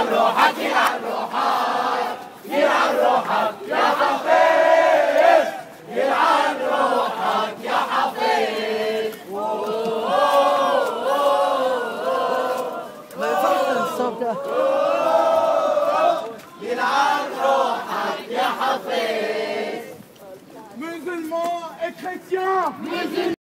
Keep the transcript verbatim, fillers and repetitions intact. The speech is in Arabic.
روحك يلعن روحك يلعن روحك يا حفيظ يلعن روحك يا حفيظ. ما يفرق الصوت ده. يلعن روحك يا حفيظ. Musulmans et chrétiens.